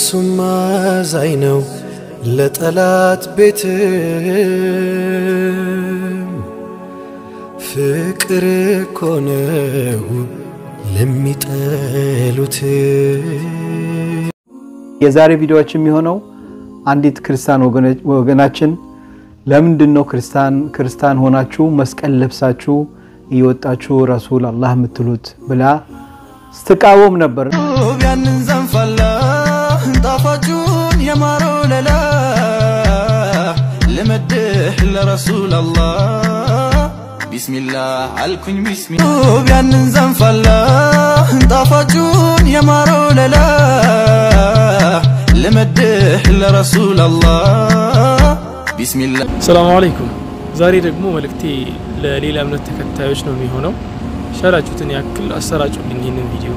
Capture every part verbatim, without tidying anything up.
እሱማ ዛይነው ለጠላት ቤት ፍቅር ኮነው ለሚጠሉት የዛሬ ቪዲዮአችን የሚሆነው አንዲት ክርስቲያን ወገናችን ለምንድነው ክርስቲያን ክርስቲያን ሆናችሁ መስቀል ለብሳችሁ ይወጣችሁ ረሱል አላህ ምትሉት ብላ ስትቃወም ነበር ያንን ዘንፈላ ጣፋጩን የማረው ለላ ለመድህ ለረሱል አላህ ቢስሚላህ አልኩኝ ቢስሚላህ ያንን ዘንፈላ ጣፋጩን የማረው ለላ ለመድህ ለረሱል አላህ ቢስሚላህ ሰላም አለይኩም ዛሬ ደግሞ መልእክቴ ለሌላ እምነት ተከታዮች ነው የሚሆነው ሸራጩትን ያክል አሰራጩልኝ ይሄንን ቪዲዮ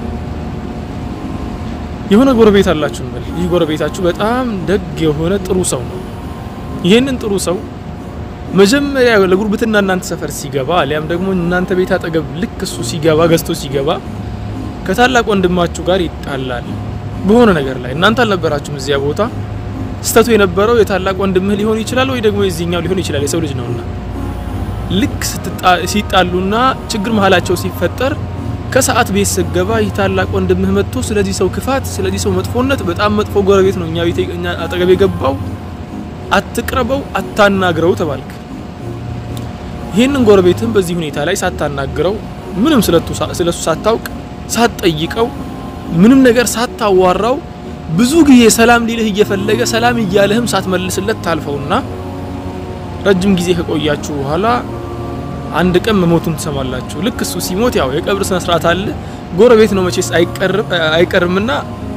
የሆነ ጎረቤት አላችሁ እንበል ይህ ጎረቤታችሁ በጣም ደግ የሆነ ጥሩ ሰው ነው ይሄንን ጥሩ ሰው መጀመሪያ ለጉርብትና እናንተ ሰፈር ሲገባ አሊያም ደግሞ እናንተ ቤት አጠገብ ልክ እሱ ሲገባ ገዝቶ ሲገባ ከታላቅ ወንድማችሁ ጋር ይጣላል በሆነ ነገር ላይ እናንተ አልነበራችሁም እዚያ ቦታ ስተቱ የነበረው የታላቅ ወንድምህ ሊሆን ይችላል ወይ ደግሞ የዚህኛው ሊሆን ይችላል የሰው ልጅ ነውና ልክ ሲጣሉና ችግር መሃላቸው ሲፈጠር ከሰዓት ቤት ሰገባ ይታላቅ ወንድምህ መጥቶ ስለዚህ ሰው ክፋት ስለዚህ ሰው መጥፎነት በጣም መጥፎ ጎረቤት ነው እኛ ቤት አጠገብ የገባው አትቅረበው አታናግረው ተባልክ ይሄንን ጎረቤትን በዚህ ሁኔታ ላይ ሳታናግረው ምንም ስለቱ ስለሱ ሳታውቅ ሳትጠይቀው ምንም ነገር ሳታዋራው ብዙ ጊዜ ሰላም ሊልህ እየፈለገ ሰላም ይያለህም ሳትመልስለት ታልፈውና ረጅም ጊዜ ከቆያችሁ በኋላ አንድ ቀን መሞቱን ተሰማላችሁ ልክ እሱ ሲሞት ያው የቀብር ስነ ስርዓት አለ ጎረቤት ነው መቼስ አይቀርም አይቀርምና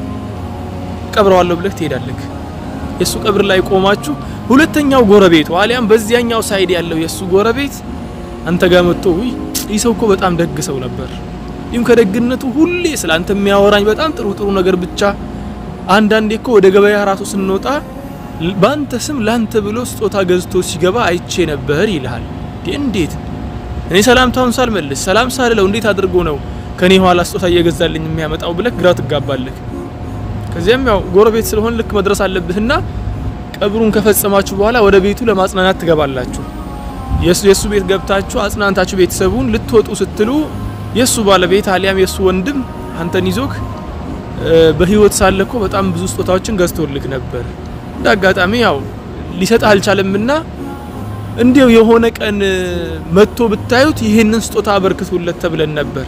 ቀብረዋለሁ ብለህ ትሄዳለህ የሱ ቀብር ላይ ቆማችሁ ሁለተኛው ጎረቤት ዋሊያም በዚያኛው ሳይድ ያለው የሱ ጎረቤት አንተ ጋር መጥቶ ውይ ይሰውኮ በጣም ደግ ሰው ነበር ይም ከደግነቱ ሁሌ ስላንተ የሚያወራኝ በጣም ጥሩ ጥሩ ነገር ብቻ አንዳንዴ እኮ ወደ ገበያ ራሱ ስንወጣ ባንተ ስም ላንተ ብሎ ስጦታ ገዝቶ ሲገባ አይቼ ነበር ይልሃል እንዴት እኔ ሰላምታውን ሳልመልስ ሰላም ሳልለው እንዴት አድርጎ ነው ከኔ ኋላ ስጦታ እየገዛልኝ የሚያመጣው ብለህ ግራ ትጋባለህ ከዚያም ያው ጎረቤት ስለሆነ ልክ መድረስ አለብህና ቀብሩን ከፈጸማችሁ በኋላ ወደ ቤቱ ለማጽናናት ትገባላችሁ የሱ የሱ ቤት ገብታችሁ አጽናንታችሁ ቤተሰቡን ልትወጡ ስትሉ የሱ ባለቤት አሊያም የሱ ወንድም አንተን ይዞክ በህይወት ሳለኮ በጣም ብዙ ስጦታዎችን ገዝቶልክ ነበር ዳጋጣሚ ያው ሊሰጥ አልቻለምና እንዴው የሆነ ቀን መጥቶ ብታዩት ይሄንን ስጦታ አበርክቶለት ተብለን ነበር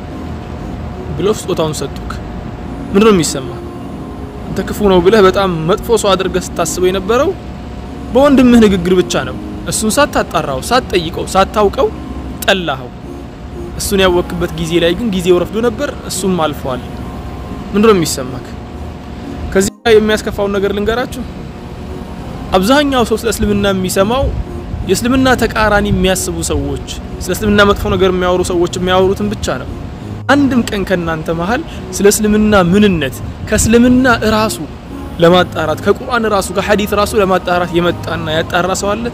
ብሎ ስጦታውን ሰጡክ ምንድነው የሚሰማ አንተ ክፉ ነው ብለህ በጣም መጥፎ ሰው አድርገህ ስታስበው የነበረው በወንድምህ ንግግር ብቻ ነው እሱን ሳታጣራው ሳትጠይቀው ሳታውቀው ጠላኸው እሱን ያወቅበት ጊዜ ላይ ግን ጊዜው ረፍዶ ነበር እሱም አልፏል ምንድነው የሚሰማክ ከዚህ ላይ የሚያስከፋው ነገር ልንገራችሁ አብዛኛው ሰው ስለ እስልምና የሚሰማው የእስልምና ተቃራኒ የሚያስቡ ሰዎች ስለ እስልምና መጥፎ ነገር የሚያወሩ ሰዎች የሚያወሩትን ብቻ ነው አንድም ቀን ከናንተ መሃል ስለ እስልምና ምንነት ከእስልምና ራሱ ለማጣራት ከቁርአን ራሱ ከሐዲስ ራሱ ለማጣራት የመጣና ያጣራ ሰው አለ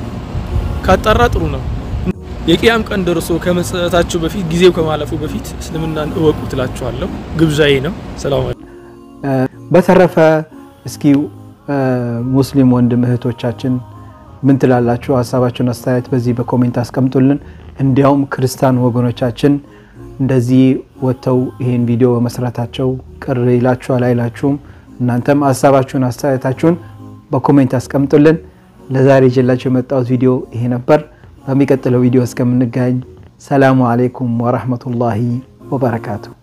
ካጣራ ጥሩ ነው የቂያም ቀን ደርሶ ከመሰጣታችሁ በፊት ጊዜው ከማለፉ በፊት እስልምናን እወቁ ትላችኋለሁ ግብዣዬ ነው ሰላም በተረፈ እስኪ ሙስሊም ወንድም እህቶቻችን ምን ትላላችሁ ሐሳባችሁን አስተያየት በዚህ በኮሜንት አስቀምጡልን እንዲያውም ክርስቲያን ወገኖቻችን እንደዚህ ወተው ይሄን ቪዲዮ በመስራታቸው ቅር ይላችኋል አይላችሁም እናንተም ሐሳባችሁን አስተያየታችሁን በኮሜንት አስቀምጡልን ለዛሬ ጀላችሁ የመጣው ቪዲዮ ይሄ ነበር በሚቀጥለው ቪዲዮ እስከምንገናኝ ሰላም አለይኩም ወራህመቱላሂ ወበረካቱ